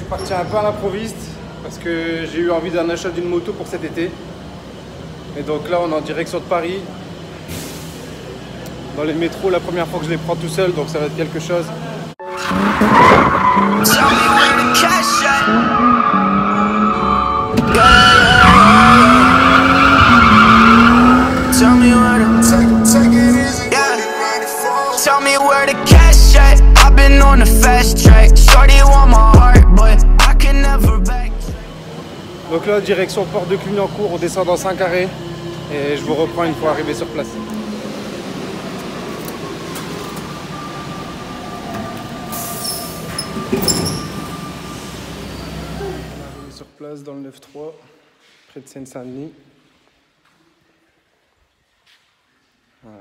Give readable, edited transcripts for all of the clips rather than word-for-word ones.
Parti un peu à l'improviste parce que j'ai eu envie d'un achat d'une moto pour cet été. Et donc là on est en direction de Paris. Dans les métros, la première fois que je les prends tout seul, donc ça va être quelque chose. Donc là, direction porte de Clignancourt, on descend dans Saint-Carré et je vous reprends une fois arrivé sur place. On est arrivé sur place dans le 9-3, près de Seine-Saint-Denis. Voilà.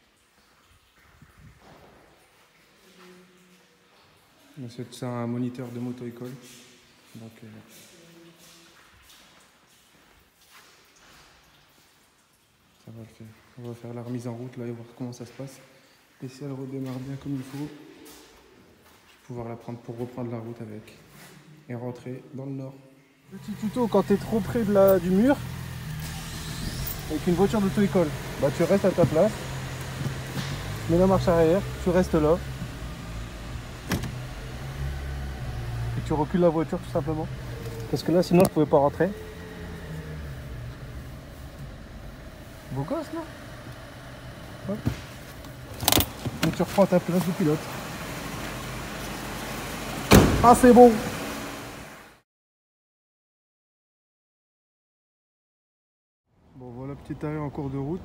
C'est un moniteur de moto-école. Donc, ça va le faire. On va faire la remise en route là et voir comment ça se passe. Et si elle redémarre bien comme il faut, je vais pouvoir la prendre pour reprendre la route avec et rentrer dans le nord. Petit tuto quand tu es trop près de du mur avec une voiture d'auto-école, bah tu restes à ta place, tu mets la marche arrière, tu restes là et tu recules la voiture tout simplement. Parce que là sinon je pouvais pas rentrer. Beau gosse là. Hop. Et tu reprends ta place de pilote. Ah c'est bon. Bon voilà, petit arrêt en cours de route.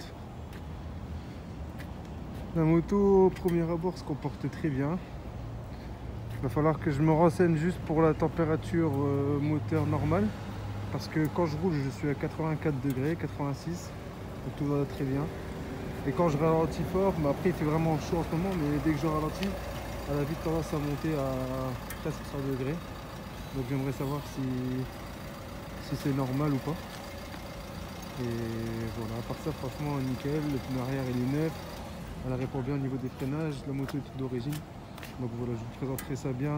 La moto au premier abord se comporte très bien. Il va falloir que je me renseigne juste pour la température moteur normale. Parce que quand je roule je suis à 84 degrés, 86. Donc tout va très bien. Et quand je ralentis fort, bah après il fait vraiment chaud en ce moment, mais dès que je ralentis, elle a vite tendance à monter à presque 100 degrés. Donc j'aimerais savoir si c'est normal ou pas. Et voilà, à part ça franchement nickel, le pneu arrière il est neuf, elle répond bien au niveau des freinages, la moto est toute d'origine. Donc voilà, je vous présenterai ça bien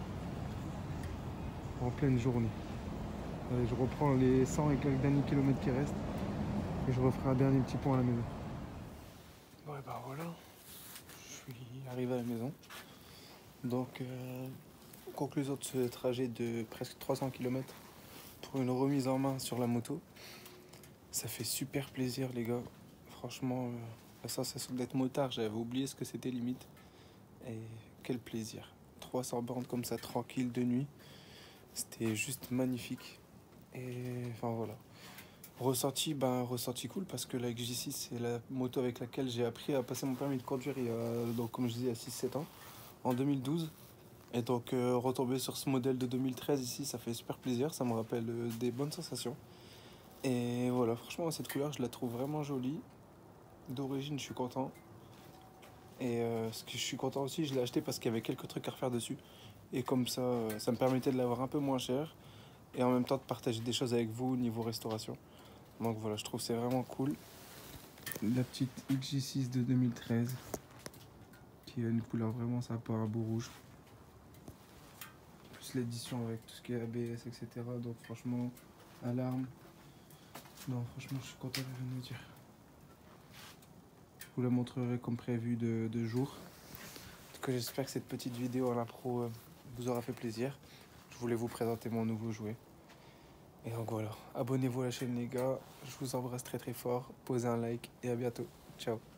en pleine journée. Allez, je reprends les 100 et quelques derniers kilomètres qui restent et je referai un dernier petit point à la maison. Bon et bah voilà, je suis arrivé à la maison. Donc conclusion de ce trajet de presque 300 km pour une remise en main sur la moto. Ça fait super plaisir les gars, franchement la sensation d'être motard, j'avais oublié ce que c'était limite. Et quel plaisir, 300 bornes comme ça tranquille de nuit, c'était juste magnifique. Et enfin voilà, ressenti cool parce que la XJ6 c'est la moto avec laquelle j'ai appris à passer mon permis de conduire il y a, donc comme je disais, il y a 6-7 ans, en 2012. Et donc retomber sur ce modèle de 2013 ici, ça fait super plaisir, ça me rappelle des bonnes sensations. Et voilà, franchement cette couleur je la trouve vraiment jolie. D'origine je suis content. Et ce que je suis content aussi, je l'ai acheté parce qu'il y avait quelques trucs à refaire dessus. Et comme ça, ça me permettait de l'avoir un peu moins cher. Et en même temps de partager des choses avec vous niveau restauration. Donc voilà, je trouve que c'est vraiment cool. La petite XJ6 de 2013. Qui a une couleur vraiment sympa, un beau rouge. Plus l'édition avec tout ce qui est ABS, etc. Donc franchement, alarme. Non, franchement, je suis content de rien me dire. Je vous la montrerai comme prévu de jour. En tout cas, j'espère que cette petite vidéo à l'impro vous aura fait plaisir. Je voulais vous présenter mon nouveau jouet. Et donc voilà, abonnez-vous à la chaîne les gars. Je vous embrasse très très fort. Posez un like et à bientôt. Ciao.